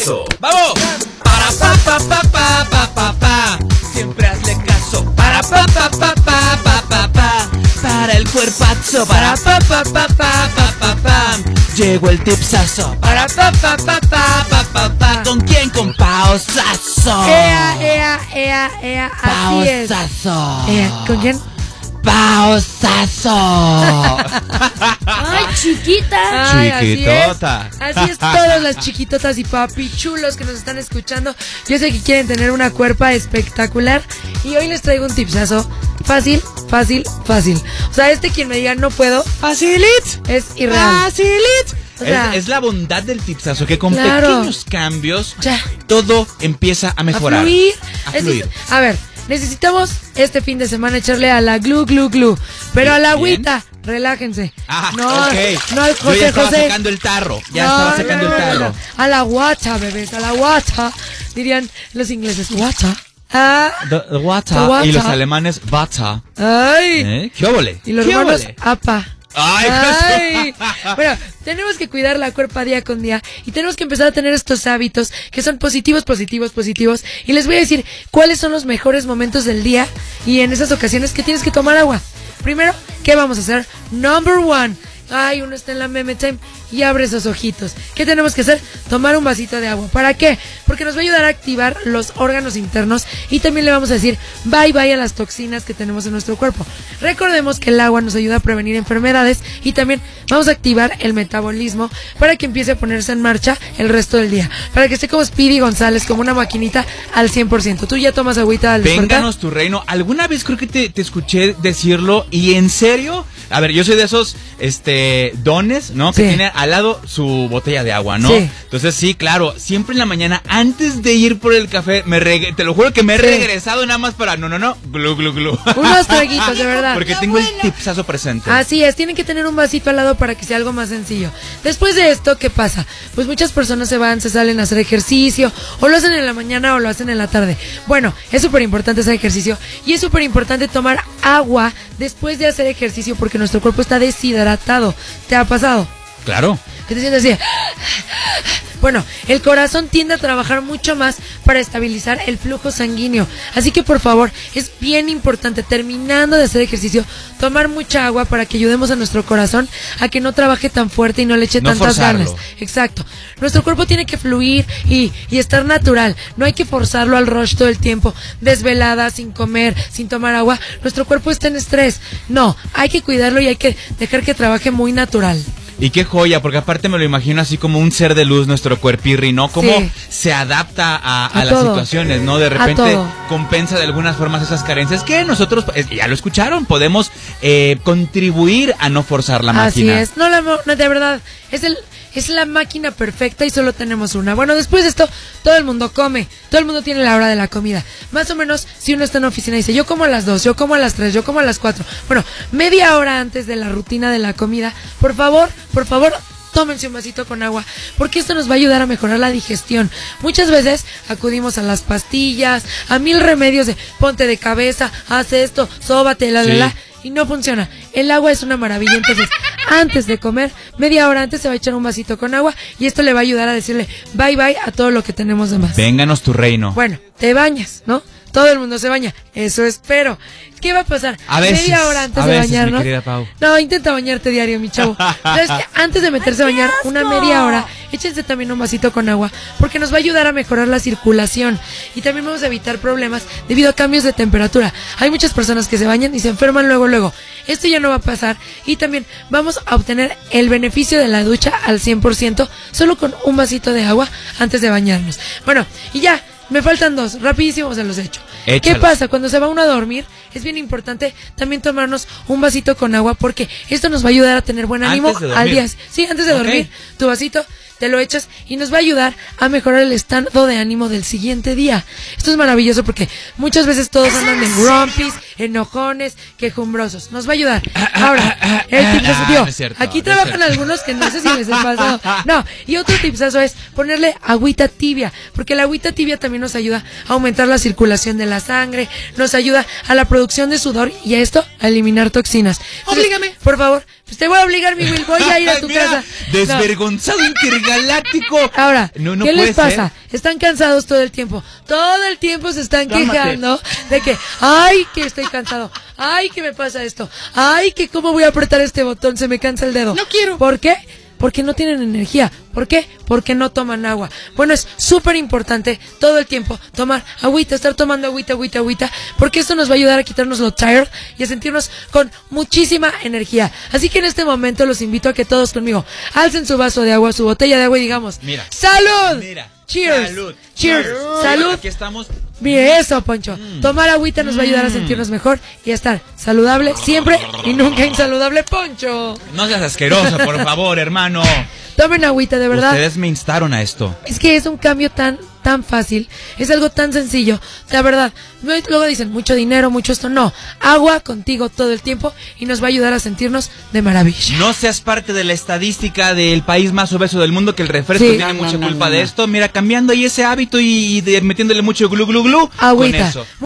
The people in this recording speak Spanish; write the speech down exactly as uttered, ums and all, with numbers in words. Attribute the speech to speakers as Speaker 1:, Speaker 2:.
Speaker 1: tipsazo.
Speaker 2: ¡Vamos! Para pa pa pa pa pa pa pa. Siempre hazle caso. Para pa pa pa pa pa pa pa. Para el cuerpazo. Para pa pa pa pa pa pa pa. Llegó el tipsazo. Para pa pa pa pa pa pa pa. ¿Con quién? Con Paosazo.
Speaker 3: Ea, ea, ea, ea. Así es.
Speaker 2: Paosazo.
Speaker 3: Ea, ¿con quién?
Speaker 2: Paosazo.
Speaker 4: Ay, chiquita.
Speaker 3: Ay, así es.
Speaker 2: Chiquitota.
Speaker 3: Así es, todas las chiquitotas y papi chulos que nos están escuchando. Yo sé que quieren tener una cuerpa espectacular. Y hoy les traigo un tipsazo fácil, fácil, fácil. O sea, este quien me diga no puedo,
Speaker 2: Facilit.
Speaker 3: es irreal.
Speaker 2: Facilit.
Speaker 3: O sea,
Speaker 2: es, es la bondad del tipsazo, que con
Speaker 3: claro.
Speaker 2: pequeños cambios
Speaker 3: Ya.
Speaker 2: todo empieza a mejorar.
Speaker 3: A fluir.
Speaker 2: A
Speaker 3: Es-
Speaker 2: fluir.
Speaker 3: a ver, necesitamos este fin de semana echarle a la glu, glu, glu. Pero a la
Speaker 2: Bien.
Speaker 3: agüita, relájense.
Speaker 2: Ah,
Speaker 3: no,
Speaker 2: ok.
Speaker 3: no al
Speaker 2: Yo
Speaker 3: José
Speaker 2: ya estaba
Speaker 3: José.
Speaker 2: sacando el tarro. Ya
Speaker 3: No,
Speaker 2: estaba
Speaker 3: no,
Speaker 2: sacando
Speaker 3: no,
Speaker 2: el
Speaker 3: no,
Speaker 2: tarro.
Speaker 3: no. A la guacha, bebés, a la guacha. Dirían los ingleses, guacha. Ah,
Speaker 2: The, the water.
Speaker 3: The water.
Speaker 2: Y los alemanes, Vata.
Speaker 3: ay.
Speaker 2: ¿Eh? ¿Qué óvole?
Speaker 3: Y los
Speaker 2: ¿Qué
Speaker 3: romanos,
Speaker 2: óvole?
Speaker 3: apa.
Speaker 2: Ay,
Speaker 3: Ay. Bueno, tenemos que cuidar la cuerpa día con día y tenemos que empezar a tener estos hábitos que son positivos, positivos, positivos. Y les voy a decir cuáles son los mejores momentos del día y en esas ocasiones que tienes que tomar agua. Primero, ¿qué vamos a hacer? Number one. Ay, uno está en la meme time y abre esos ojitos. ¿Qué tenemos que hacer? Tomar un vasito de agua. ¿Para qué? Porque nos va a ayudar a activar los órganos internos y también le vamos a decir bye bye a las toxinas que tenemos en nuestro cuerpo. Recordemos que el agua nos ayuda a prevenir enfermedades y también vamos a activar el metabolismo para que empiece a ponerse en marcha el resto del día. Para que esté como Speedy González, como una maquinita al cien por ciento. ¿Tú ya tomas agüita al despertar?
Speaker 2: Vénganos tu reino. Alguna vez creo que te, te escuché decirlo y en serio, a ver, yo soy de esos este dones, ¿no? Que
Speaker 3: Sí.
Speaker 2: tiene al lado su botella de agua, ¿no?
Speaker 3: Sí.
Speaker 2: Entonces sí, claro, siempre en la mañana antes de ir por el café, me reg- te lo juro que me he
Speaker 3: Sí.
Speaker 2: regresado nada más para, no, no, no, glu, glu, glu.
Speaker 3: Unos traguitos, de verdad.
Speaker 2: Porque tengo el tipsazo presente.
Speaker 3: Así es, tienen que tener un vasito al lado para que sea algo más sencillo. Después de esto, ¿qué pasa? Pues muchas personas se van, se salen a hacer ejercicio, o lo hacen en la mañana o lo hacen en la tarde. Bueno, es súper importante hacer ejercicio y es súper importante tomar agua después de hacer ejercicio porque nuestro cuerpo está deshidratado. ¿Te ha pasado?
Speaker 2: Claro.
Speaker 3: Que te sientes así. Bueno, el corazón tiende a trabajar mucho más para estabilizar el flujo sanguíneo. Así que por favor, es bien importante, terminando de hacer ejercicio, tomar mucha agua para que ayudemos a nuestro corazón a que no trabaje tan fuerte y no le eche
Speaker 2: No
Speaker 3: tantas
Speaker 2: forzarlo.
Speaker 3: ganas. Exacto. Nuestro cuerpo tiene que fluir y, y estar natural. No hay que forzarlo al rush todo el tiempo, desvelada, sin comer, sin tomar agua. Nuestro cuerpo está en estrés. No, hay que cuidarlo y hay que dejar que trabaje muy natural.
Speaker 2: Y qué joya, porque aparte me lo imagino así como un ser de luz, nuestro cuerpirri, ¿no? Cómo
Speaker 3: Sí.
Speaker 2: se adapta a, a
Speaker 3: A
Speaker 2: las
Speaker 3: todo.
Speaker 2: situaciones, ¿no? De
Speaker 3: A
Speaker 2: repente
Speaker 3: todo.
Speaker 2: compensa de algunas formas esas carencias que nosotros, pues, ya lo escucharon, podemos eh, contribuir a no forzar la
Speaker 3: Así
Speaker 2: máquina.
Speaker 3: es. No, la, mo- no, de verdad, es el es la máquina perfecta y solo tenemos una. Bueno, después de esto, todo el mundo come. Todo el mundo tiene la hora de la comida. Más o menos, si uno está en la oficina y dice, yo como a las dos, yo como a las tres, yo como a las cuatro. Bueno, media hora antes de la rutina de la comida, por favor, por favor, tómense un vasito con agua, porque esto nos va a ayudar a mejorar la digestión. Muchas veces acudimos a las pastillas, a mil remedios de ponte de cabeza, haz esto, sóbate, la, la,
Speaker 2: Sí.
Speaker 3: la, y no funciona. El agua es una maravilla, entonces, antes de comer, media hora antes se va a echar un vasito con agua y esto le va a ayudar a decirle bye bye a todo lo que tenemos de más.
Speaker 2: Vénganos tu reino.
Speaker 3: Bueno, te bañas, ¿no? Todo el mundo se baña, eso espero. ¿Qué va a pasar?
Speaker 2: A veces,
Speaker 3: Media hora antes
Speaker 2: a
Speaker 3: de
Speaker 2: veces, mi
Speaker 3: bañarnos.
Speaker 2: querida Pau.
Speaker 3: No, intenta bañarte diario, mi chavo. ¿Sabes qué? Antes de meterse a bañar, una media hora, échense también un vasito con agua, porque nos va a ayudar a mejorar la circulación. Y también vamos a evitar problemas debido a cambios de temperatura. Hay muchas personas que se bañan y se enferman luego, luego. Esto ya no va a pasar. Y también vamos a obtener el beneficio de la ducha al cien por ciento solo con un vasito de agua antes de bañarnos. Bueno, y ya. Me faltan dos, rapidísimo se los echo.
Speaker 2: Échalos.
Speaker 3: ¿Qué pasa? Cuando se va uno a dormir, es bien importante también tomarnos un vasito con agua porque esto nos va a ayudar a tener buen ánimo
Speaker 2: Antes de
Speaker 3: al
Speaker 2: dormir.
Speaker 3: día. Sí, antes de
Speaker 2: Ok.
Speaker 3: dormir, tu vasito te lo echas y nos va a ayudar a mejorar el estado de ánimo del siguiente día. Esto es maravilloso porque muchas veces todos andan de grumpis, enojones, quejumbrosos. Nos va a ayudar. Ahora, el tipsazo, tío,
Speaker 2: no es cierto,
Speaker 3: aquí
Speaker 2: no
Speaker 3: trabajan
Speaker 2: es cierto.
Speaker 3: algunos que no sé si les he pasado. No, y otro tipsazo es ponerle agüita tibia, porque la agüita tibia también nos ayuda a aumentar la circulación de la sangre, nos ayuda a la producción de sudor y a esto a eliminar toxinas. Entonces,
Speaker 2: Oblígame.
Speaker 3: por favor, pues te voy a obligar, mi Will, voy a ir a tu
Speaker 2: Mira,
Speaker 3: casa.
Speaker 2: desvergonzado intergaláctico.
Speaker 3: No. Ahora,
Speaker 2: no, no
Speaker 3: ¿qué
Speaker 2: puede
Speaker 3: les pasa?
Speaker 2: ser.
Speaker 3: Están cansados todo el tiempo. Todo el tiempo se están
Speaker 2: Cálmate.
Speaker 3: quejando de que, ay, que estoy cansado. Ay, que me pasa esto. Ay, que cómo voy a apretar este botón, se me cansa el dedo.
Speaker 2: No quiero.
Speaker 3: ¿Por qué? Porque no tienen energía. ¿Por qué? Porque no toman agua. Bueno, es súper importante todo el tiempo tomar agüita, estar tomando agüita, agüita, agüita, porque esto nos va a ayudar a quitarnos lo tired y a sentirnos con muchísima energía. Así que en este momento los invito a que todos conmigo alcen su vaso de agua, su botella de agua y digamos,
Speaker 2: Mira.
Speaker 3: ¡salud!
Speaker 2: Mira.
Speaker 3: Cheers.
Speaker 2: Salud.
Speaker 3: Cheers.
Speaker 2: Salud.
Speaker 3: Salud.
Speaker 2: Aquí estamos.
Speaker 3: Mire eso, Poncho. Tomar agüita nos va a ayudar a sentirnos mejor y a estar saludable siempre y nunca insaludable, Poncho.
Speaker 2: No seas asqueroso, por favor, hermano.
Speaker 3: Tomen agüita, de verdad.
Speaker 2: Ustedes me instaron a esto.
Speaker 3: Es que es un cambio tan, tan fácil. Es algo tan sencillo. La verdad, no hay- luego dicen mucho dinero, mucho esto. No. Agua contigo todo el tiempo y nos va a ayudar a sentirnos de maravilla.
Speaker 2: No seas parte de la estadística del país más obeso del mundo, que el refresco
Speaker 3: Sí.
Speaker 2: tiene
Speaker 4: No,
Speaker 2: mucha
Speaker 4: no, no,
Speaker 2: culpa
Speaker 4: no,
Speaker 2: de
Speaker 4: no.
Speaker 2: esto. Mira, cambiando ahí ese hábito y, y de- metiéndole mucho glu glu glu.
Speaker 3: Agüita.
Speaker 2: Con eso.